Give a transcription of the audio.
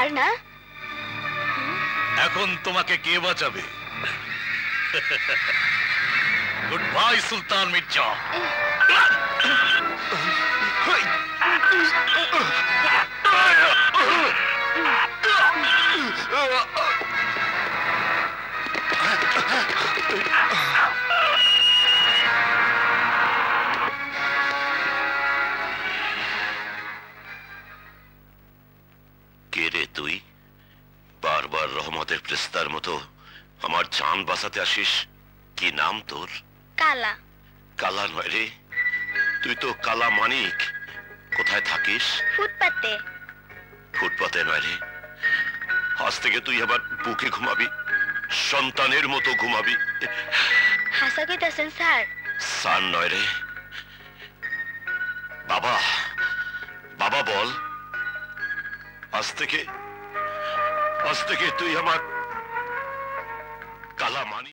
Sir না? এখন তোমাকে কে বাঁচাবে? Good bye Sultan Mirza. কে রে তুই? বারবার রহমতের ফেরেশতার মতো আমার জান বাঁচাতে আসিস। কি নাম তোর? কালা। কালা নয় রে, তুই তো কালা মানিক। কোথায় থাকিস? ফুটপাতে। ফুটপাতে নয় রে, আজ থেকে তুই আবার বুকে ঘুমাবি, সন্তানের মতো ঘুমাবি। হাসা কইতাছেন স্যার? স্যার নয় রে, বাবা। বাবা বল। আজ থেকে তুই আমার কালা মানিক।